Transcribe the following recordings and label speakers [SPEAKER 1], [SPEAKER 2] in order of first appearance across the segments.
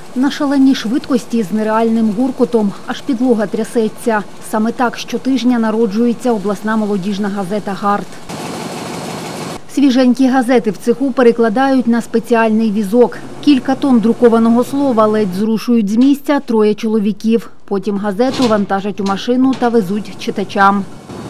[SPEAKER 1] На шаленій швидкості з нереальним гуркотом аж підлога трясеться. Саме так щотижня народжується обласна молодіжна газета «Гарт». Свіженькі газети в цеху перекладають на спеціальний візок. Кілька тонн друкованого слова ледь зрушують з місця троє чоловіків. Потім газету вантажать у машину та везуть читачам.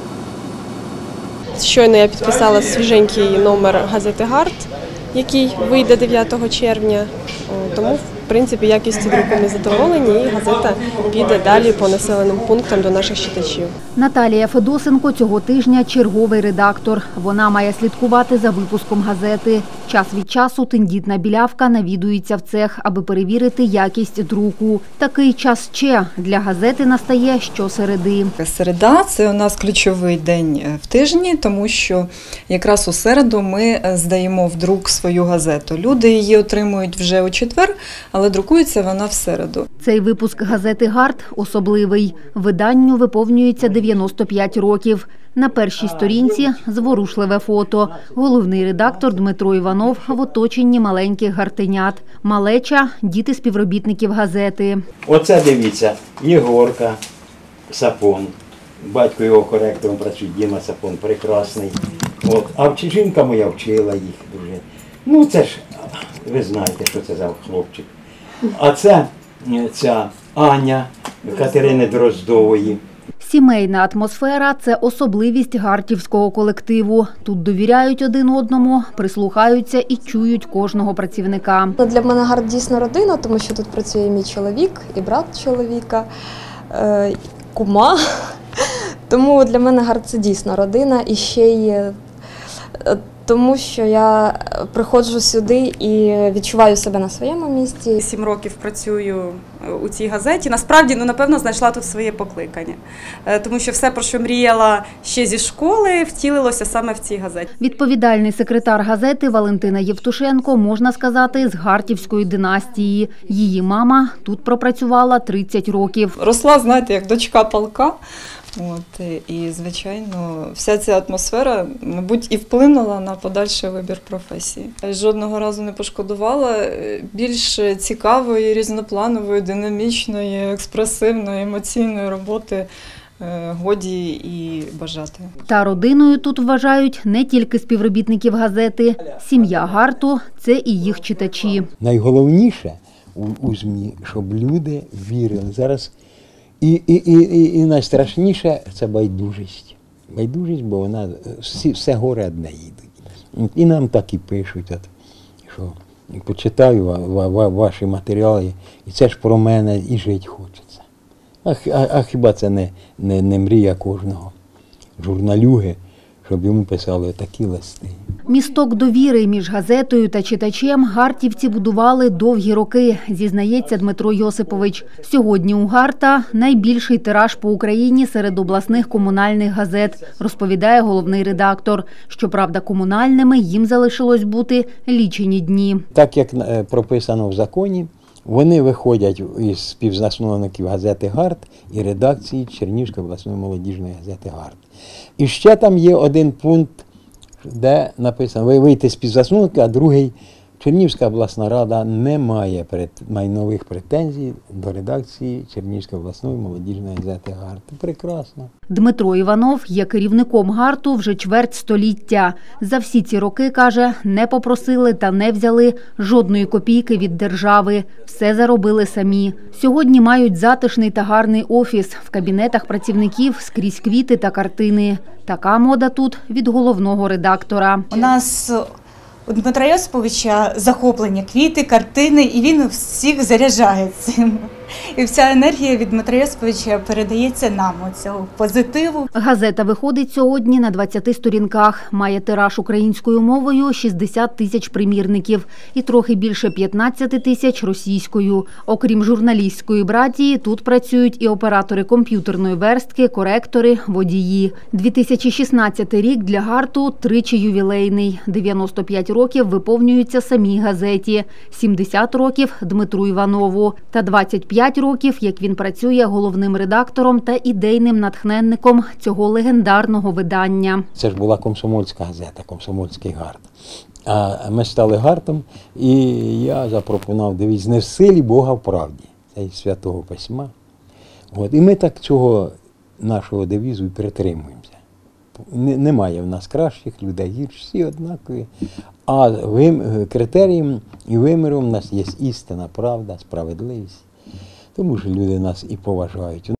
[SPEAKER 2] Щойно я підписала свіженький номер газети «Гарт», який вийде 9 червня. Тому, в принципі, якістю друку ми задоволені, і газета піде далі по населеним пунктам до наших читачів.
[SPEAKER 1] Наталія Федосенко цього тижня черговий редактор. Вона має слідкувати за випуском газети. Час від часу тендітна білявка навідується в цех, аби перевірити якість друку. Такий час ще для газети настає щосереди.
[SPEAKER 3] Середа – це у нас ключовий день в тижні, тому що якраз у середу ми здаємо в друк свою газету. Люди її отримують вже у четвер, але друкується вона в середу.
[SPEAKER 1] Цей випуск газети «Гарт» особливий. Виданню виповнюється 95 років. На першій сторінці зворушливе фото. Головний редактор Дмитро Іванов в оточенні маленьких гартенят. Малеча – діти співробітників газети.
[SPEAKER 4] Оце, дивіться, Єгорка Сапон. Батько його коректором працює, Діма Сапон, прекрасний. А жінка моя вчила їх дуже. Ну це ж, ви знаєте, що це за хлопчик. А це ця Аня Катерини Дроздової.
[SPEAKER 1] Сімейна атмосфера – це особливість гартівського колективу. Тут довіряють один одному, прислухаються і чують кожного працівника.
[SPEAKER 5] Для мене «Гарт» дійсно родина, тому що тут працює мій чоловік, і брат чоловіка, кума. Тому для мене «Гарт» – це дійсно родина. І ще й тому, що я приходжу сюди і відчуваю себе на своєму місці.
[SPEAKER 6] 7 років працюю у цій газеті. Насправді, напевно, знайшла тут своє покликання. Тому що все, про що мріяла ще зі школи, втілилося саме в цій газеті.
[SPEAKER 1] Відповідальний секретар газети Валентина Євтушенко, можна сказати, з гартівської династії. Її мама тут пропрацювала 30 років.
[SPEAKER 3] Росла, знаєте, як дочка полка. І, звичайно, вся ця атмосфера, мабуть, і вплинула на подальший вибір професії. Жодного разу не пошкодувала. Більш цікавої, різнопланової, динамічної, експресивної, емоційної роботи годі і бажати.
[SPEAKER 1] Та родиною тут вважають не тільки співробітників газети. Сім'я «Гарту» – це і їх читачі.
[SPEAKER 7] Найголовніше у ЗМІ, щоб люди вірили. Зараз і найстрашніше – це байдужість. Байдужість, бо вона все горе одне їдуть. І нам так і пишуть, що почитаю ваші матеріали, і це ж про мене, і жити хочеться. А хіба це не мрія кожного журналюги, щоб йому писали такі листи?
[SPEAKER 1] Місток довіри між газетою та читачем гартівці будували довгі роки, зізнається Дмитро Йосипович. Сьогодні у «Гарта» найбільший тираж по Україні серед обласних комунальних газет, розповідає головний редактор. Щоправда, комунальними їм залишилось бути лічені дні.
[SPEAKER 7] Так, як прописано в законі, вони виходять із співзасновників газети «Гарт» і редакції Чернігівської обласної молодіжної газети «Гарт». І ще там є один пункт, де написано, ви вийти з співзасновника, а другий – Чернігівська обласна рада не має майнових претензій до редакції Чернігівської обласної молодіжної газети «Гарт». Прекрасно.
[SPEAKER 1] Дмитро Іванов є керівником «Гарту» вже чверть століття. За всі ці роки, каже, не попросили та не взяли жодної копійки від держави. Все заробили самі. Сьогодні мають затишний та гарний офіс. В кабінетах працівників скрізь квіти та картини. Така мода тут від головного редактора.
[SPEAKER 8] У нас у Дмитра Йосиповича захоплення квіти, картини, і він всіх заряджає цим. І вся енергія від Дмитра Йосиповича передається нам, цього позитиву.
[SPEAKER 1] Газета виходить сьогодні на 20 сторінках. Має тираж українською мовою 60 тисяч примірників і трохи більше 15 тисяч російською. Окрім журналістської братії, тут працюють і оператори комп'ютерної верстки, коректори, водії. 2016 рік для «Гарту» тричі ювілейний. 95 років виповнюються самій газеті, 70 років Дмитру Іванову та 25 5 років, як він працює головним редактором та ідейним натхненником цього легендарного видання.
[SPEAKER 7] Це ж була комсомольська газета, комсомольський гард. А ми стали гартом, і я запропонував девіз «Не в силі Бога в правді». Це із Святого Письма. От. І ми так цього нашого девізу і притримуємося. Немає в нас кращих людей, гірших, всі однакові. А критерієм і виміром у нас є істина, правда, справедливість. Тому що люди нас і поважають.